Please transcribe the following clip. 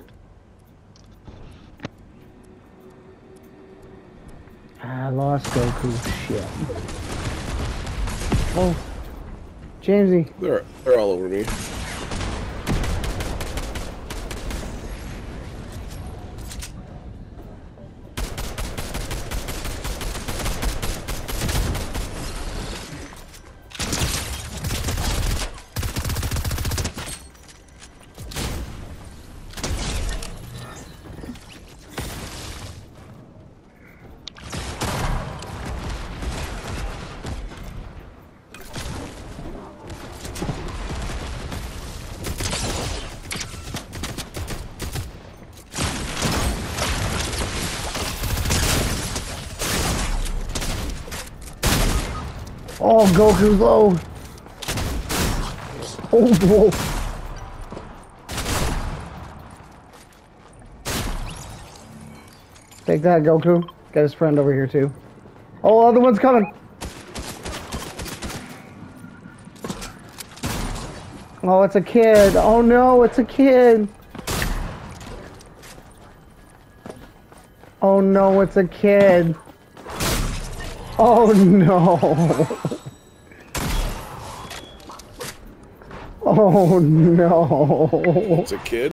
I lost Goku. Shit. Oh, Jamesy. They're all over me. Oh, Goku's low. Oh, whoa. Take that, Goku. Got his friend over here, too. Oh, other one's coming. Oh, it's a kid. Oh, no, it's a kid. Oh, no, it's a kid. Oh, no. Oh, no. It's a kid?